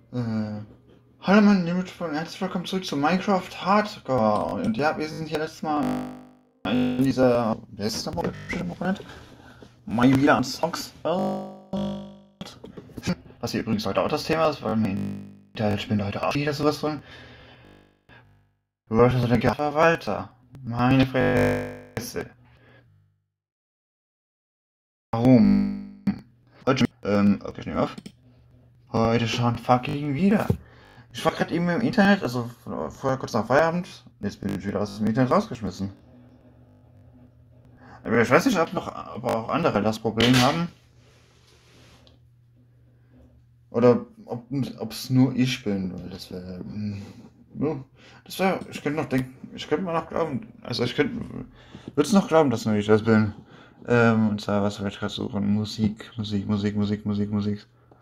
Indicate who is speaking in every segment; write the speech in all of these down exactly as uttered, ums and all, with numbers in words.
Speaker 1: Äh, Hallo meine lieben Freunde, herzlich willkommen zurück zu Minecraft Hardcore. Und ja, wir sind hier letztes Mal in dieser, wer ist das nochmal? Mal wieder an Songs. Was hier übrigens heute auch das Thema ist, weil mein Internetspinne heute auch wieder sowas von. Du hast also den Verwalter. Meine Fresse. Warum? Heute, ähm, okay, ich nehme auf. Heute schon fucking wieder. Ich war gerade eben im Internet, also vorher kurz nach Feierabend. Jetzt bin ich wieder aus dem Internet rausgeschmissen. Aber ich weiß nicht, ob noch aber auch andere das Problem haben. Oder ob es nur ich bin, weil das wäre. Ja, das wäre. Ich könnte noch denken. Ich könnte mal noch glauben. Also ich könnte. Würde es noch glauben, dass nur ich das bin. Ähm, und zwar, was wir ich gerade suchen? Musik, Musik, Musik, Musik, Musik, Musik.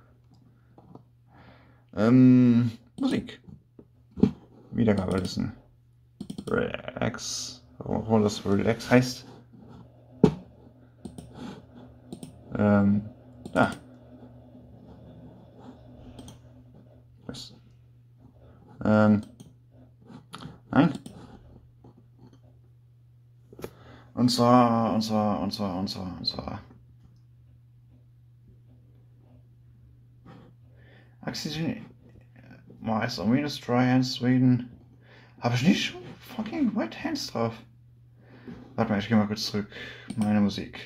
Speaker 1: Ähm, Musik. Wiedergabelisten. Relax. Warum das Relax heißt? Ähm, da. Was? Ähm, nein. Und zwar, und zwar, und zwar, und zwar, und zwar. Oxygen. Mice or minus dry hands Sweden. Habe ich nicht schon fucking White Hands drauf? Warte mal, ich gehe mal kurz zurück. Meine Musik.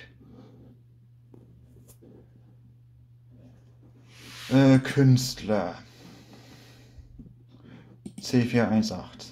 Speaker 1: Äh, Künstler. C vier eins acht.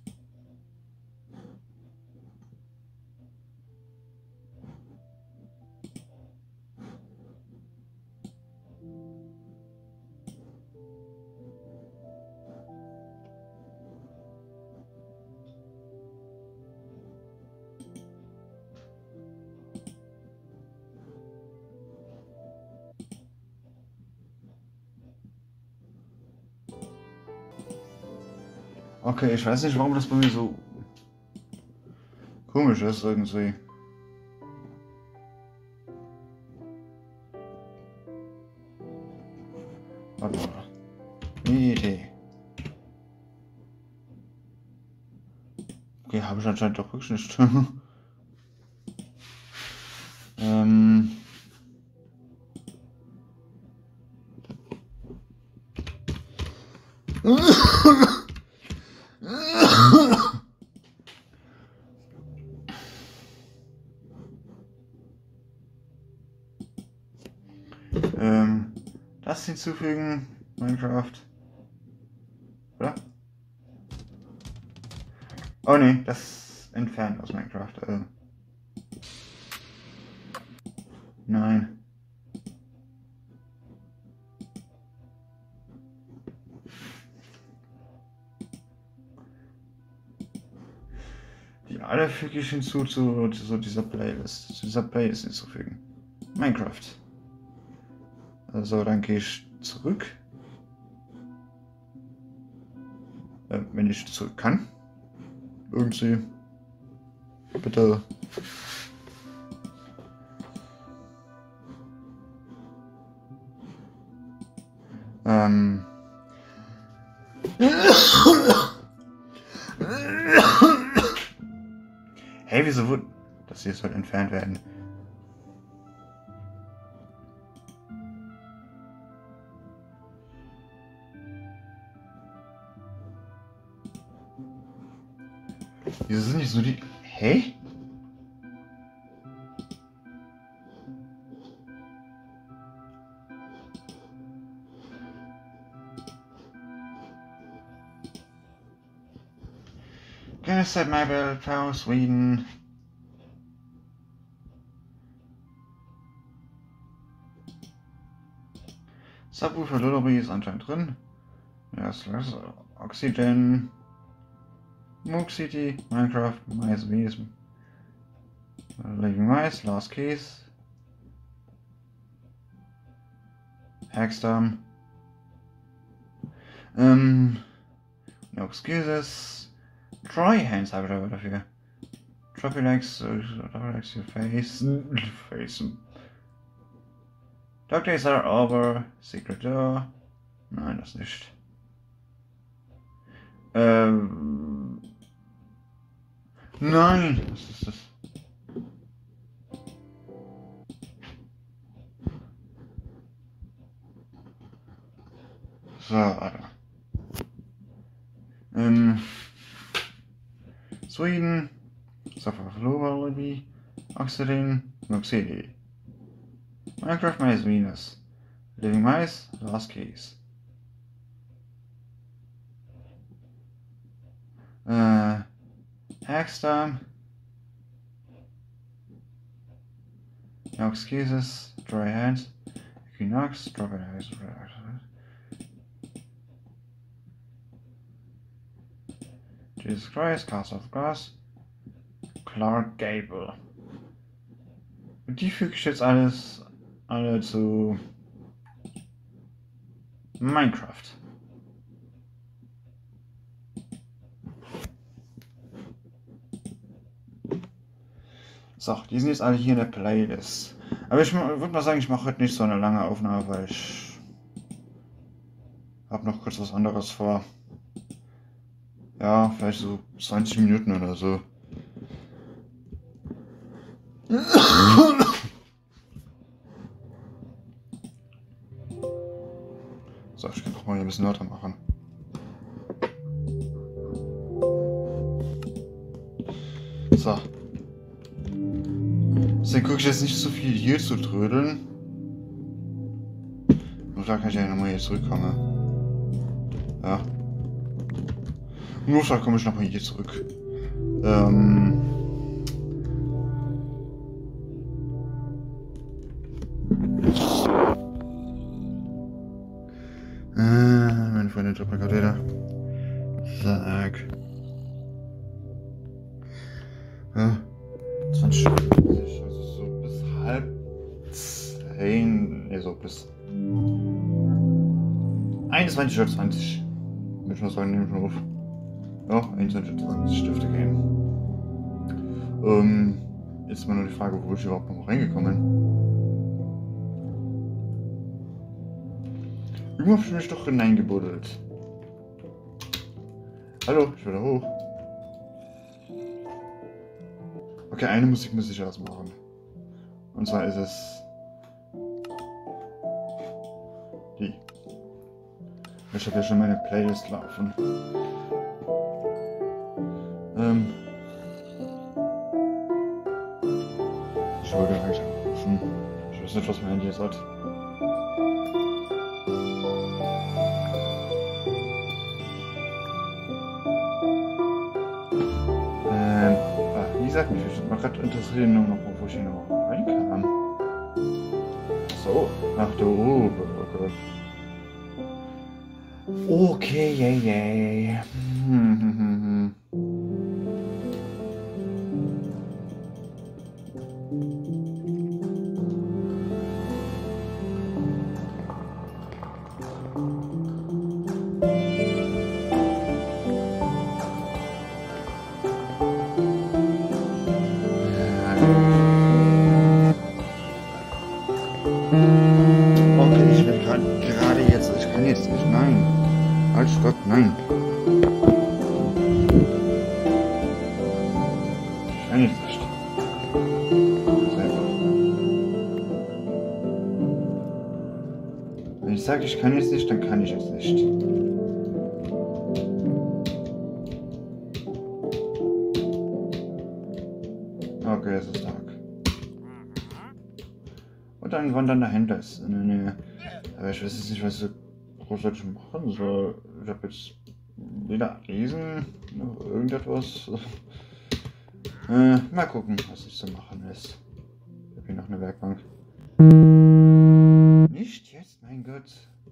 Speaker 1: Okay, ich weiß nicht, warum das bei mir so komisch ist irgendwie. Warte mal. Eine Idee. Okay, habe ich anscheinend doch wirklich nicht. ähm. ähm. Das hinzufügen. Minecraft. Oder? Oh ne, das entfernt aus Minecraft. Also. Nein. Die alle füge ich hinzu zu, zu dieser Playlist. Zu dieser Playlist hinzufügen. Minecraft. Also dann gehe ich zurück. Äh, wenn ich zurück kann. Irgendwie. Bitte. Ähm. Hey, wieso wird das hier soll entfernt werden? Wieso sind nicht so die. Hey? Gonna set my belt for Sweden. Subwoofer Lullaby ist anscheinend drin. Ja, slash Oxygen. Moog City, Minecraft, Mice Wies. Living Mice, Last Keys. Hackstorm. Ähm. No excuses. Dry Hands habe ich aber dafür. Trophy likes, uh, trophy likes your face. face. Dark days are over. Secret door. Nein, das nicht. Ähm. Nein! Was ist das? So, Alter. Ähm. Sweden. Safari, Oxidine, Noxidi. Minecraft Mice Venus. Living Mice, Lost Keys. Äh. Hackstorm. Nox Keys, Dry Hands. Equinox, Strawberry Ice. Jesus Christ, Castle of Glass. Clark Gable. Und die füge ich jetzt alles alle zu Minecraft. So, die sind jetzt alle hier in der Playlist. Aber ich würde mal sagen, ich mache heute nicht so eine lange Aufnahme, weil ich habe noch kurz was anderes vor. Ja, vielleicht so zwanzig Minuten oder so. So, ich kann doch mal hier ein bisschen lauter machen. So. Deswegen gucke ich jetzt nicht so viel hier zu trödeln. Und da kann ich ja nochmal hier zurückkommen. Ja. Nur da komme ich nochmal hier zurück. Ähm. Äh, meine Freundin droppt mir gerade wieder. Zack. Ja. zwanzig. Also so bis halb zehn. Ne, so bis einundzwanzig Uhr zwanzig. Würde ich mal sagen, nehme ich mal auf. Ja, einundzwanzig Uhr zwanzig dürfte gehen. Ähm, jetzt ist mal nur die Frage, wo ich überhaupt noch reingekommen bin. Irgendwo habe ich mich doch hineingebuddelt. Hallo, ich will da hoch. Okay, eine Musik muss ich erst machen. Und zwar ist es die. Ich habe ja schon meine Playlist laufen. Ähm ich wollte eigentlich anrufen. Ich weiß nicht, was mein Handy jetzt hat. Ähm, ah, wie gesagt, mich würde mal gerade interessieren, nur noch, wo ich hier noch reinkam. So, ach du, okay. Okay, yay, yay. Hm, hm, hm, hm. Okay, ich will gerade jetzt, ich kann jetzt nicht, nein. Halt, stopp, nein. Ich kann jetzt nicht. Ganz einfach. Wenn ich sage, ich kann jetzt nicht, dann kann ich jetzt nicht. Okay, es ist Tag. Und dann wandern dahinter ist. Nee, nee. Aber ich weiß jetzt nicht, was ich großartig machen soll. Ich habe jetzt weder Eisen noch irgendetwas. Äh, mal gucken, was sich zu machen ist. Ich habe hier noch eine Werkbank. Nicht jetzt, mein Gott.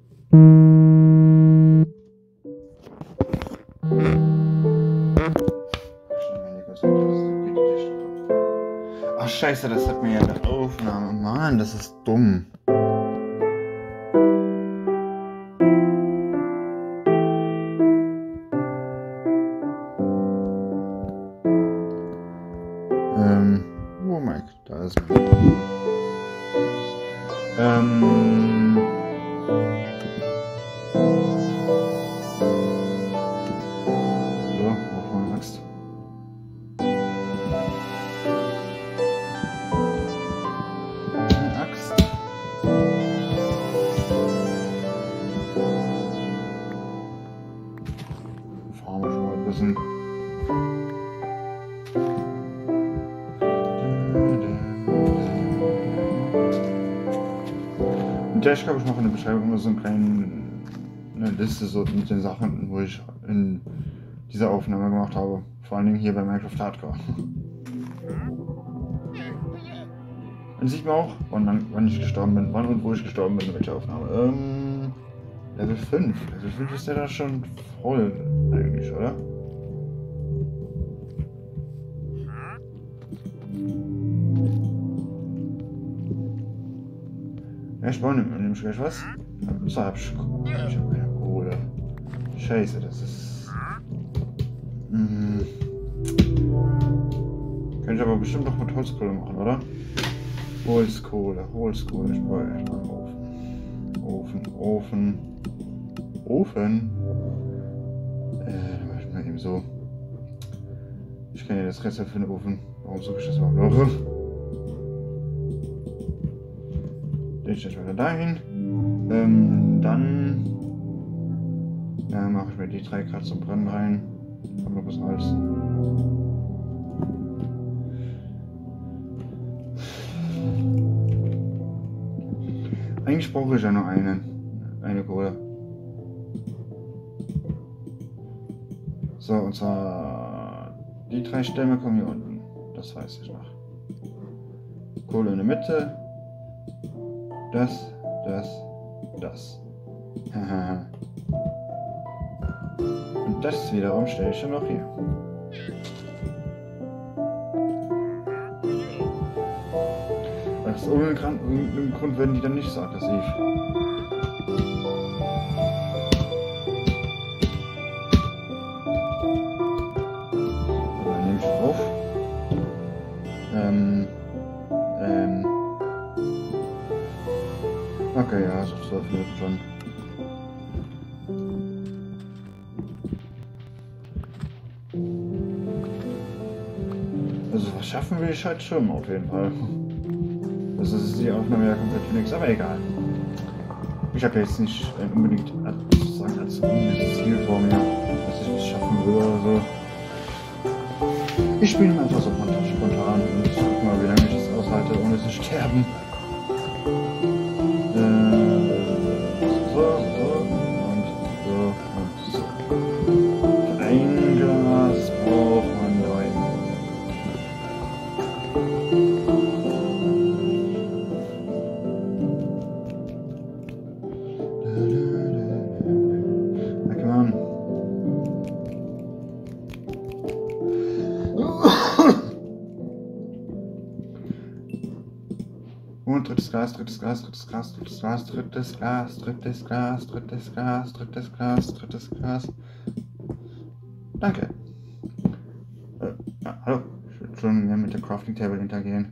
Speaker 1: Ach scheiße, das hat mir ja eine Aufnahme. Mann, das ist dumm. Ähm, oh Mike, da ist mein. Ähm. müssen. Und ja, ich glaube, ich mache in der Beschreibung immer so einen kleinen, eine Liste so mit den Sachen, wo ich in dieser Aufnahme gemacht habe. Vor allen Dingen hier bei Minecraft Hardcore. Dann sieht man auch, wann, wann ich gestorben bin, wann und wo ich gestorben bin in welcher Aufnahme. Ähm, Level fünf. Level fünf ist ja da schon voll, eigentlich, oder? Ja, ich baue nämlich gleich was. So, hab ich, ich hab keine Kohle. Scheiße, das ist... Hm. Könnte ich aber bestimmt noch mit Holzkohle machen, oder? Holzkohle, Holzkohle. Ich brauche erstmal einen Ofen. Ofen, Ofen. Ofen? Äh, dann mach ich mal eben so. Ich kenne ja das Rezept für den Ofen. Warum suche ich das überhaupt noch? Den stelle ich wieder dahin. Ähm, dann ja, mache ich mir die drei Grad zum Brennen rein. Hab noch was Holz. Eigentlich brauche ich ja nur eine, eine Kohle. So, und zwar die drei Stämme kommen hier unten. Das weiß ich noch. Kohle in der Mitte. Das, das, das. Und das wiederum stelle ich dann noch hier. Aus irgendeinem Grund werden die dann nicht so aggressiv. Dann nehme ich auf. Ähm. Ähm. Okay, ja, so zwölf Minuten schon. Also was schaffen will ich halt schon auf jeden Fall. Das ist die Aufnahme ja komplett für nichts, aber egal. Ich habe jetzt nicht unbedingt sozusagen als unbedingtes Ziel vor mir, dass ich das schaffen will oder so. Ich spiele einfach so spontan und guck mal, wie lange ich das aushalte, ohne zu sterben. So, so und so und so. Für ein Glas braucht man neun. Na, come on. Und drittes Glas, drittes Glas, drittes Glas, drittes Glas, drittes Glas, drittes Glas, drittes Glas, drittes Glas, drittes Glas. Danke. Äh, ja, hallo. Ich würde schon mehr mit der Crafting Table hintergehen.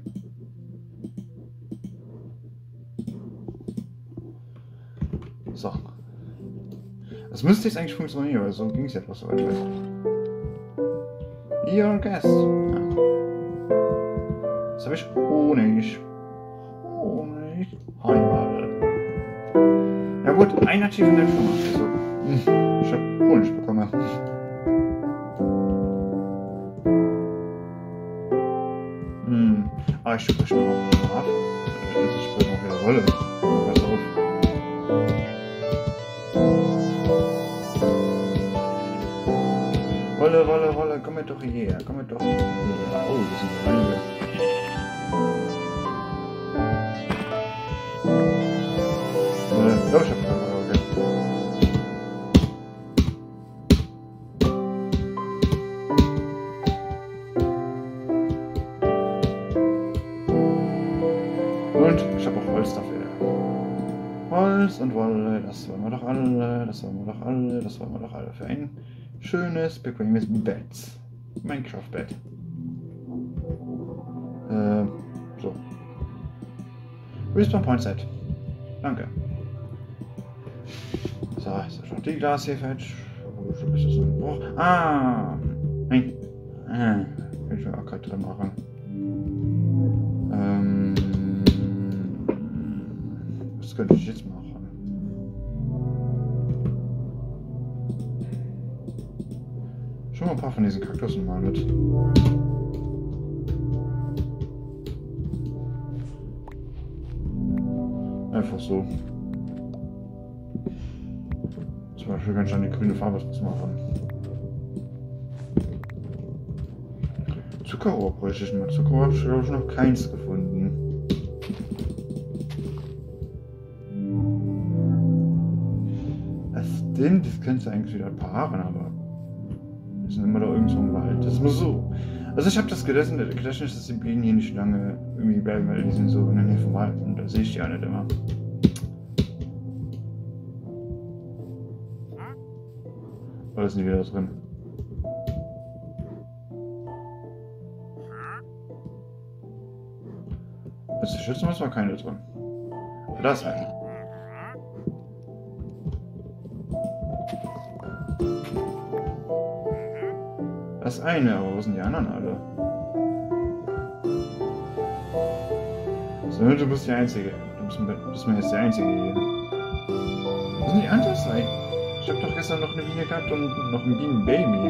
Speaker 1: So. Das müsste jetzt eigentlich funktionieren, weil so ging es ja bloß so weit weg. Your guest. Ja. Das habe ich Honig. Honig. Honigwabe. Ja gut, ein Achievement schon mal. Also, ich habe Honig bekommen. Hm. Ah, ich spreche noch auf Schlaf. Ich spreche noch wieder Wolle. Pass auf. Wolle, Wolle, Wolle, komm mit doch hierher, komm mit doch hierher. Oh, das sind einige. Wolle, oh, ich hab keine Wolle, okay. Und ich hab auch Holz dafür. Holz und Wolle, das wollen wir doch alle, das wollen wir doch alle, das wollen wir doch alle für ein schönes, bequemes Bett. Minecraft-Bett. Äh, so. Respawn Point Set. Danke. So, jetzt ist schon die Glas hier fertig. Oh, schon ist das so. Oh, ah! Nein. Ah, kann ich mir auch gerade drin machen. Ähm. Was könnte ich jetzt machen? Schon mal ein paar von diesen Kaktussen mal mit. Einfach so. Zum Beispiel kann ich dann die grüne Farbe draus machen. Zuckerrohr bräuchte ich mal. Zuckerrohr habe ich glaube ich noch keins gefunden. Das stimmt, das könntest du eigentlich wieder paaren, aber wir sind immer da irgendwo im Wald. Das muss so. Also ich habe das Gedächtnis, dass die Bienen hier nicht lange irgendwie bleiben, weil die sind so in der Nähe vom Wald und da sehe ich die auch nicht immer. Oder sind die wieder drin? Jetzt schützen wir mal keine drin. Aber da ist eine. Das ist eine, aber wo sind die anderen alle? So, du bist die Einzige. Du bist, bist mir jetzt die Einzige hier. Wo sind die anderen zwei? Ich hab doch gestern noch eine Biene gehabt und noch ein Bienenbaby.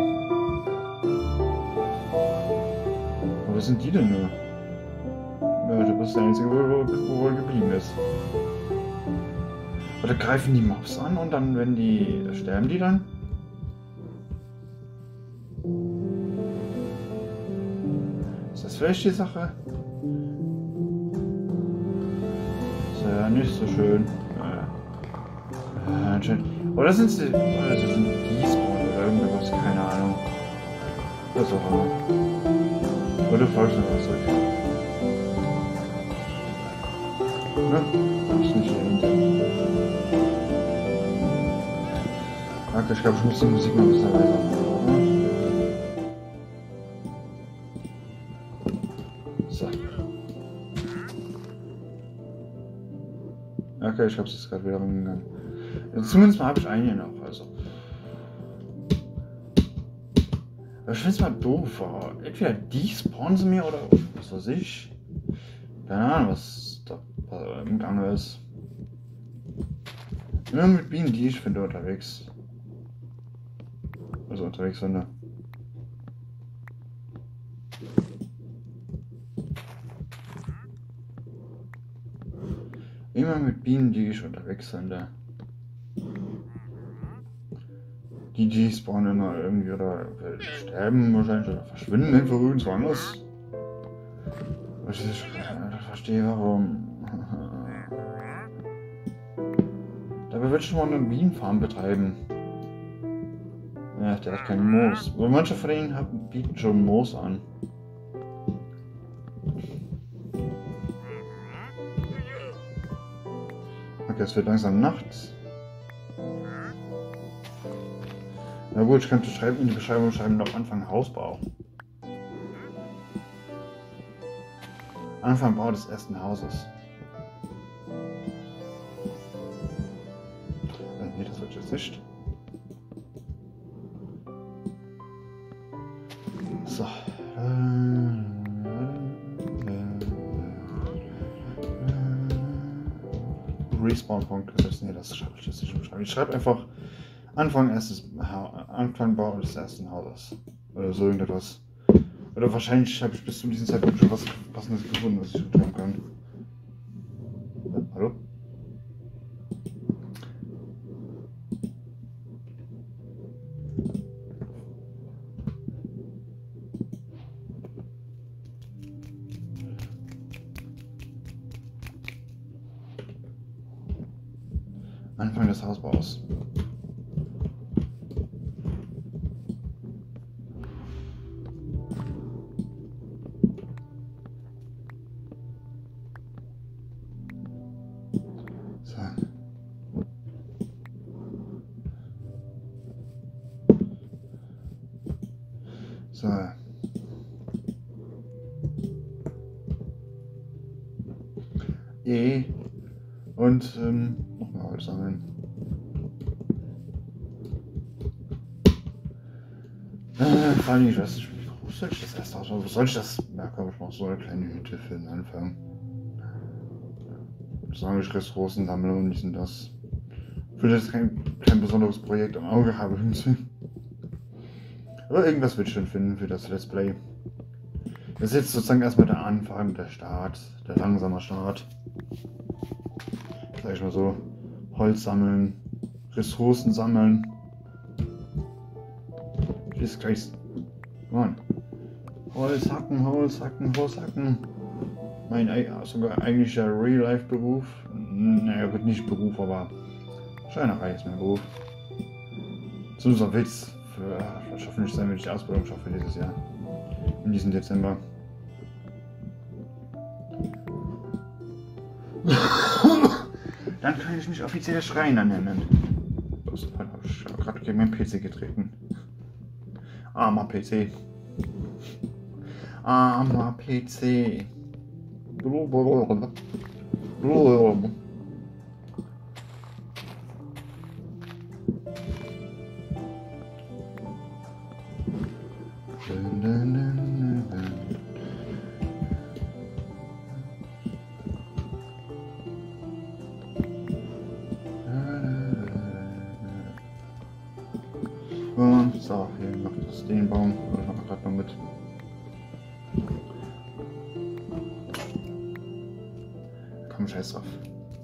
Speaker 1: Aber wo sind die denn nur? Ja, du bist der Einzige, wo, wo wohl geblieben ist. Oder greifen die Mobs an und dann, wenn die... sterben die dann? Ist das vielleicht die Sache? Ist ja nicht so schön. Ja, anscheinend. Oder sind sie... Oder sind die Spawn oder irgendwas, keine Ahnung. Was auch immer. Oder folgst du noch was zurück? Ne? Das ist nicht irgendwie. Okay, ich glaube, ich muss die Musik mal ein bisschen leiser machen. So. Okay, ich glaube, es ist gerade wieder rumgegangen. Ja, zumindest mal habe ich einen hier noch, also. Aber ich finde es mal doof. Entweder die spawnen sie mir oder was weiß ich. Keine Ahnung, was da im Gange ist. Immer mit Bienen, die ich finde, unterwegs. Also unterwegs finde. Immer mit Bienen, die ich unterwegs finde. Die, die spawnen immer irgendwie oder sterben wahrscheinlich oder verschwinden einfach irgendwo anders. Ich nicht verstehe warum. Dabei würde ich mal eine Bienenfarm betreiben. Ja, der hat kein Moos. Aber manche von denen haben, bieten schon Moos an. Okay, es wird langsam nachts. Na gut, ich könnte schreiben, in die Beschreibung schreiben, noch Anfang Hausbau. Anfang Bau des ersten Hauses. Äh, nee, das wird jetzt nicht. So. Respawn-Punkt. Nee, das schreibe ich jetzt nicht beschreiben. Ich schreibe einfach Anfang erstes ha Anfang Bau des ersten Hauses. Oder so irgendetwas. Oder wahrscheinlich habe ich bis zu diesem Zeitpunkt schon was Passendes gefunden, was ich schreiben kann. Ja, hallo? Anfang des Hausbaus. So. E. Und ähm, nochmal Holz sammeln. Äh, vor allem, ich weiß nicht, wo soll ich das erst ausmachen? Wo soll ich das? Ja, komm, ich mach so eine kleine Hütte für den Anfang. Solange ich Ressourcen sammle und dies und das. Ich will jetzt kein, kein besonderes Projekt am Auge haben. Aber irgendwas wird schon finden für das Let's Play. Das ist jetzt sozusagen erstmal der Anfang, der Start, der langsame Start. Sag ich mal so. Holz sammeln, Ressourcen sammeln. Jesus Christ. Mann. Holz hacken, Holz hacken, Holz hacken. Mein sogar eigentlicher Real-Life-Beruf. Naja, gut, nicht Beruf, aber Schreinerei ist mein Beruf. So ist ein Witz. Für, ich hoffe nicht sein, wenn ich die Ausbildung schaffe dieses Jahr. In diesem Dezember. Dann kann ich mich offiziell Schreiner nennen. Das habe ich gerade gegen meinen P C getreten. Armer P C. Armer P C. Und so, hier noch das den Baum. Ich mache gerade noch mit. Komm, scheiß drauf.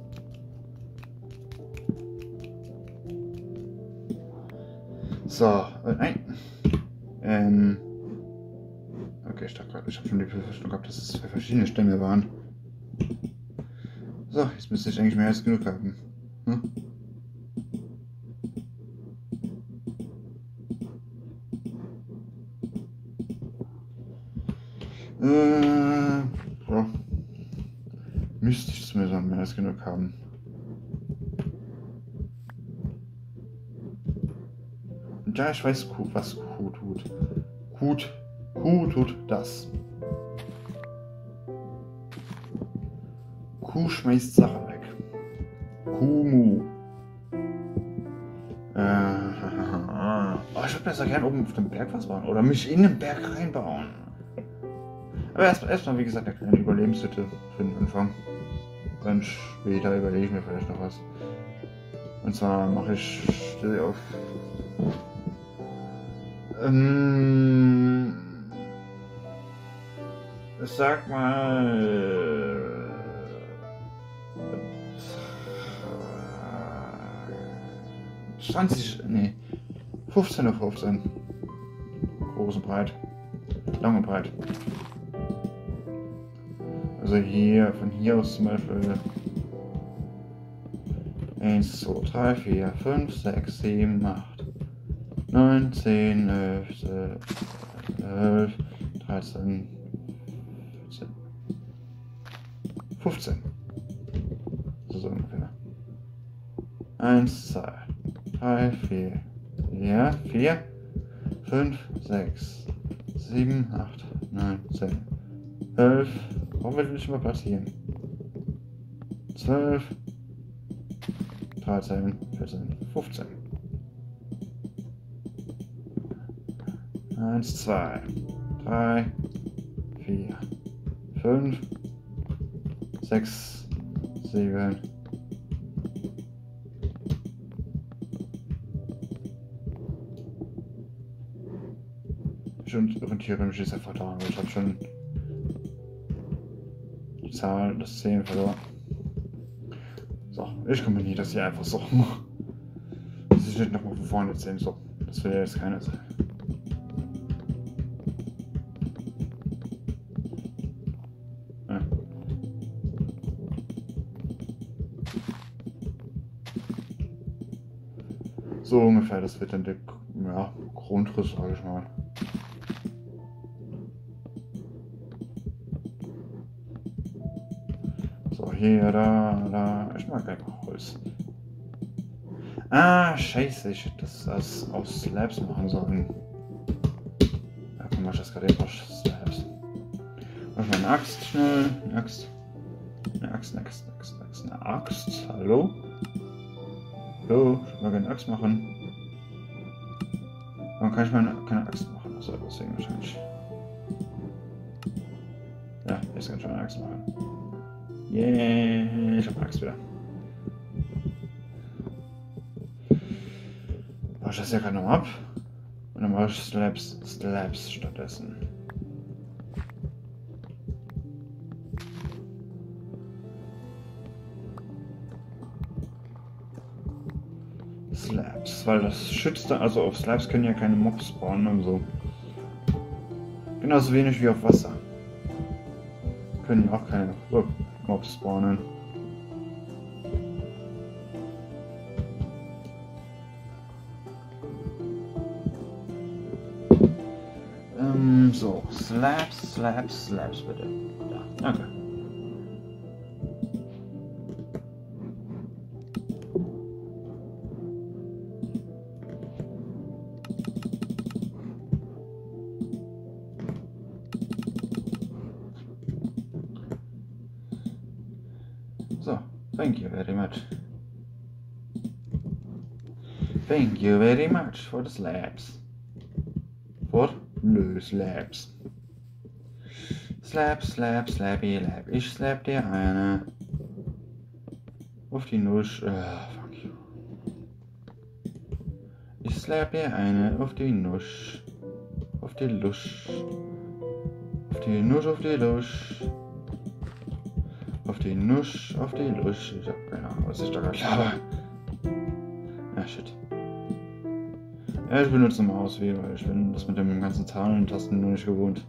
Speaker 1: So, äh, nein. Ähm. Okay, ich dachte gerade, ich habe schon die Befürchtung gehabt, dass es zwei verschiedene Stämme waren. So, jetzt müsste ich eigentlich mehr als genug haben. Hm? Äh, so. Müsste ich zumindest mehr als genug haben. Und ja, ich weiß, was Kuh tut. Kuh, Kuh tut das. Kuh schmeißt Sachen weg. Kuhmu. Äh, oh, ich würde besser gerne oben auf dem Berg was bauen. Oder mich in den Berg reinbauen. Aber erstmal, erstmal wie gesagt, eine kleine Überlebenshütte für den Anfang. Dann später überlege ich mir vielleicht noch was. Und zwar mache ich Stelle auf. Ähm, ich sag mal. zwanzig. Nee. fünfzehn auf fünfzehn. Groß und breit. Lang und breit. Also hier, von hier aus zum Beispiel eins, zwei, drei, vier, fünf, sechs, sieben, acht, neun, zehn, elf, zwölf, dreizehn, vierzehn, fünfzehn. So ungefähr. eins, zwei, drei, vier, ja, vier, fünf, sechs, sieben, acht, neun, zehn, elf. Warum will ich nicht mal platzieren? zwölf, dreizehn, vierzehn, fünfzehn. eins, zwei, drei, vier, fünf, sechs, sieben. Ich orientiere mich jetzt einfach daran, weil ich habe schon die Zahl, das zehn verloren. So, ich kombiniere das hier einfach so. Das ist nicht nochmal von vorne zehn, so. Das will ja jetzt keiner sein. Ja. So ungefähr, das wird dann der ja, Grundriss, sage ich mal. So, hier, da, da. Ich mag einfach Holz. Ah, scheiße, ich hätte das aus, aus Slabs machen sollen. Ja, komm, mach ich das gerade eben aus Slabs. Mach mal eine Axt schnell. Eine Axt. Eine Axt, eine Axt, eine Axt, eine Axt. Eine Axt. Hallo? Hallo? Ich will mal gerne eine Axt machen. Warum kann ich mal keine Axt machen? Achso, deswegen wahrscheinlich. Ja, jetzt kann ich mal eine Axt machen. Yeah, ich hab eine Axt wieder. Mach ich das ja gerade noch ab? Und dann mache ich Slabs, Slabs stattdessen. Slabs, weil das schützt, also auf Slabs können ja keine Mobs spawnen und so. Genauso wenig wie auf Wasser. Können ja auch keine Mobs spawnen. Ähm, so, Slabs, Slabs, Slabs bitte. Da, danke. So, thank you very much. Thank you very much for the slabs. For? Nö, slabs. Slab, slab, slabby, lab. Ich slab dir eine. Auf die Nusch. Uh, fuck you. Ich slab dir eine auf die Nusch. Auf die Lusch. Auf die Nusch, auf die Lusch. Auf die Nusch, auf die Lusch. Ich hab keine Ahnung, was ich da gerade habe. Ah, shit. Ja, ich benutze Mauswähler, weil ich bin das mit den ganzen Zahlen und Tasten nur nicht gewohnt.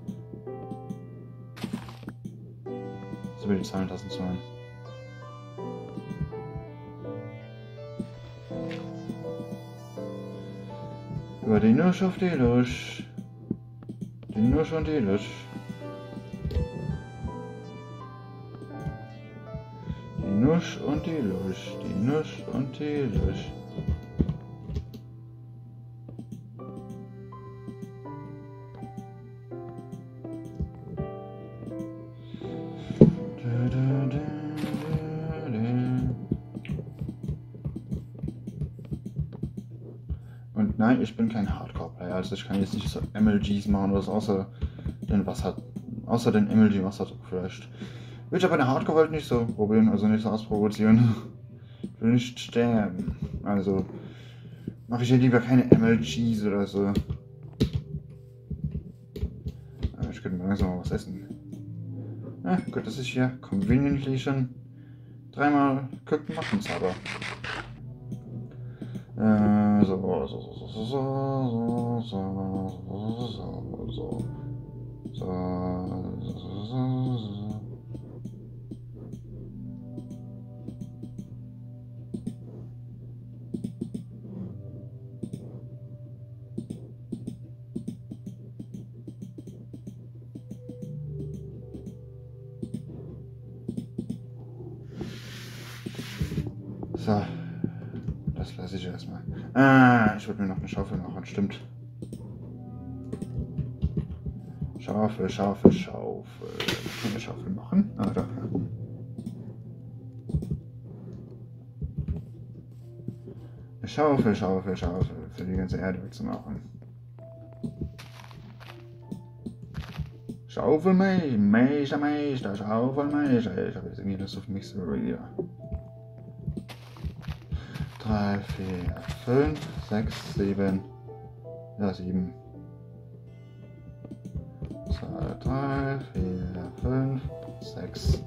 Speaker 1: So wie die Zahlentasten zu haben. Über die Nusch auf die Lusch. Die Nusch und die Lusch. Die Nusch und die Lusch. Die Nusch und die Lusch. Und nein, ich bin kein Hardcore-Player, also ich kann jetzt nicht so M L Gs machen oder so, außer den Wasser, außer den M L G-Wasserdruck vielleicht. Will ich aber in der Hardcore-Welt nicht so probieren, also nicht so ausprovozieren. Ich will nicht sterben, also mache ich ja lieber keine M L Gs oder so. Ich könnte mir langsam mal was essen. Ja, gut, das ist hier conveniently schon dreimal Cooked Muffins aber. Äh, so, so, so, so, so, so, so, so, so, so, so, so, so. So, das lasse ich erstmal. Ah, ich würde mir noch eine Schaufel machen, stimmt. Schaufel, Schaufel, Schaufel. Ich kann eine Schaufel machen. Ah, da. Eine Schaufel, Schaufel, Schaufel. Für die ganze Erde wegzumachen. Schaufel, Meister, Meister, Schaufel, Meister. Ich habe jetzt irgendwie Lust auf Mixer wieder. drei, vier, fünf, sechs, sieben. Ja, sieben. zwei, drei, vier, fünf, sechs,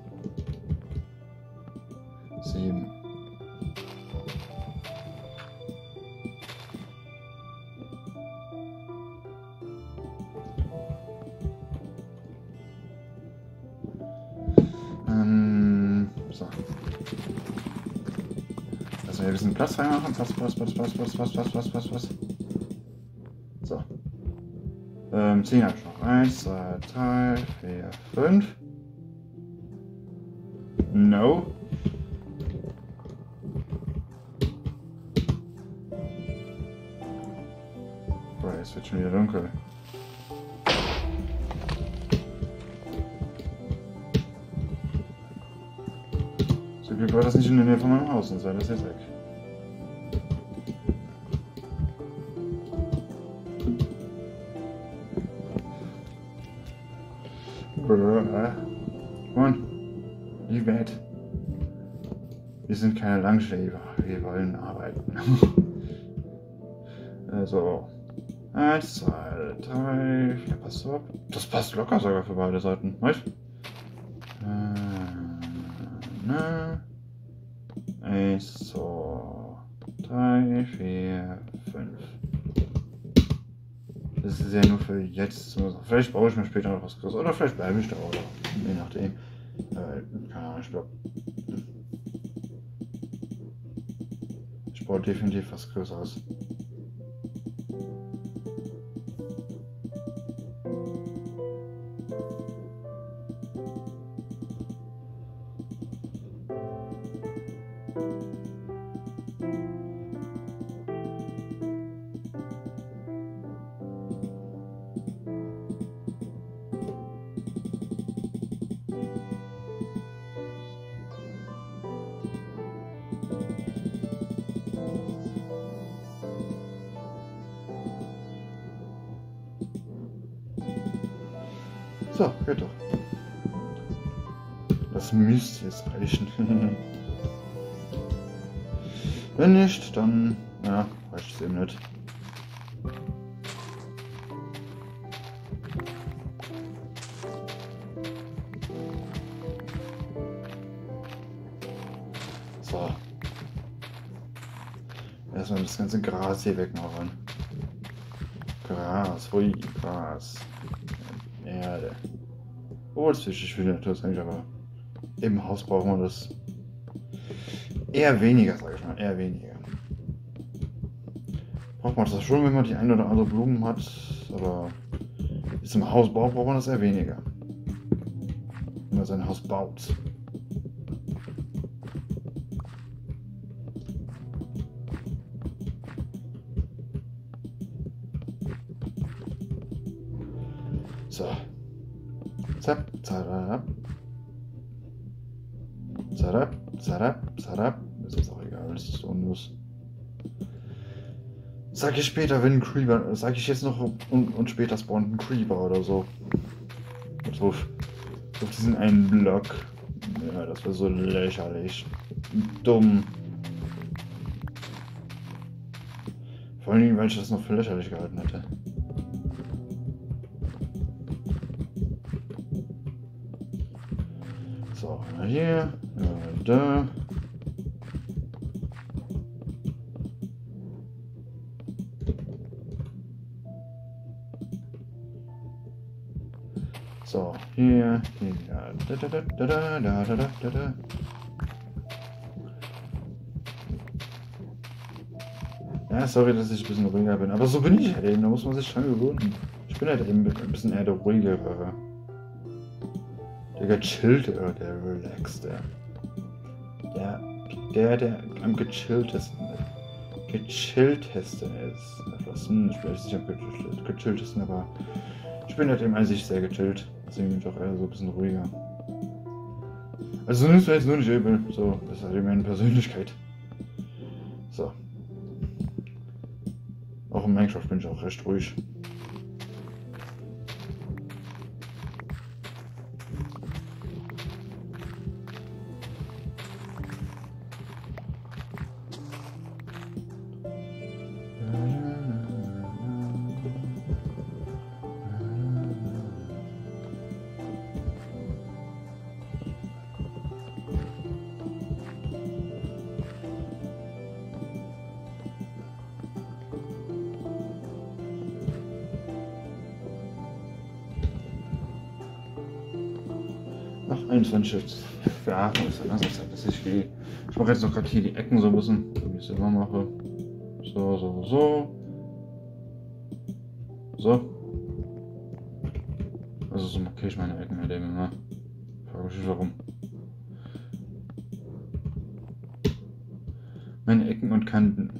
Speaker 1: sieben. Ähm, so. Lass wir ein bisschen Platz reinmachen. Platz, Platz, Platz, Platz, Platz, Platz, Platz, Platz, Platz, Platz. So. Ähm, zehn habe ich noch. eins, zwei, drei, vier, fünf. No. Boah, jetzt wird schon wieder dunkel. So Glück war das nicht in der Nähe von meinem Haus, sonst wäre das jetzt weg. Come on, you bet. Wir sind keine Langschläfer, wir wollen arbeiten. Also, Eins, zwei, drei, vier, passt so. Das passt locker sogar für beide Seiten, weißt du? Äh, ne. Eins, zwei, drei, vier, fünf. Das ist ja nur für jetzt. Vielleicht brauche ich mir später noch was Größeres. Oder vielleicht bleibe ich da, oder je nachdem. Äh, keine Ahnung, ich glaube. Ich brauche definitiv was Größeres. So, geht doch. Das müsste jetzt reichen. Wenn nicht, dann ja, reicht es eben nicht. So. Erstmal das ganze Gras hier wegmachen. Gras, hui, Gras. Erde. Oh, das ist wichtig für die Natur, eigentlich, aber im Haus brauchen wir das eher weniger, sag ich mal, eher weniger. Braucht man das schon, wenn man die eine oder andere Blumen hat, aber ist im Haus baut, braucht man das eher weniger. Wenn man sein Haus baut. So. Zap, zarab. Zarab, zarab, zarab. Ist jetzt auch egal, das ist so unnütz. Sag ich später, wenn ein Creeper. Sag ich jetzt noch und, und später spawnt ein Creeper oder so. So auf, auf diesen einen Block. Ja, das wäre so lächerlich. Dumm. Vor allem, weil ich das noch für lächerlich gehalten hätte. So, hier, äh, da. So, hier, hier, da, da, da, da, da, da, da, da, da. Ja, sorry, dass ich ein bisschen ruhiger bin, aber so bin ich halt eben, da muss man sich schon gewöhnen. Ich bin halt eben ein bisschen eher der ruhigere. Der gechillte oder der relaxte. Der, der, der am gechilltesten ist. Gechilltesten ist. Etwas, hm, ich bin nicht sicher, ob gechilltesten, aber ich bin halt eben an sich sehr gechillt. Deswegen bin ich auch eher so ein bisschen ruhiger. Also nimmst du jetzt nur nicht übel. So, das ist halt eben eine Persönlichkeit. So. Auch in Minecraft bin ich auch recht ruhig. Ach, einundzwanzig jetzt. Ja, ist ja langsam Zeit, dass ich gehe. Ich mache jetzt noch gerade hier die Ecken so ein bisschen, wie ich es immer mache. So, so, so. So. Also so markiere ich meine Ecken halt eben immer. Frage ich mich warum. Meine Ecken und Kanten.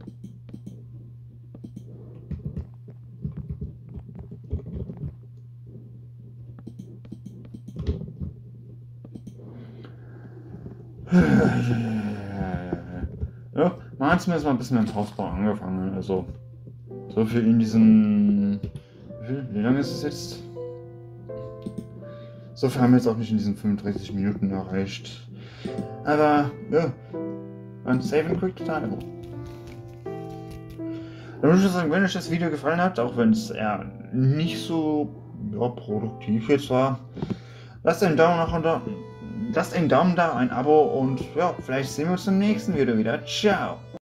Speaker 1: Ja, man hat zumindest mal ein bisschen mit dem Hausbau angefangen. Also, so viel in diesen. Wie, viel? Wie lange ist es jetzt? So viel haben wir jetzt auch nicht in diesen fünfunddreißig Minuten erreicht. Aber, ja, ein Save and Quick Time. Dann würde ich sagen, wenn euch das Video gefallen hat, auch wenn es eher nicht so ja, produktiv jetzt war, lasst einen Daumen nach unten, lasst einen Daumen da, ein Abo und ja, vielleicht sehen wir uns im nächsten Video wieder. Ciao!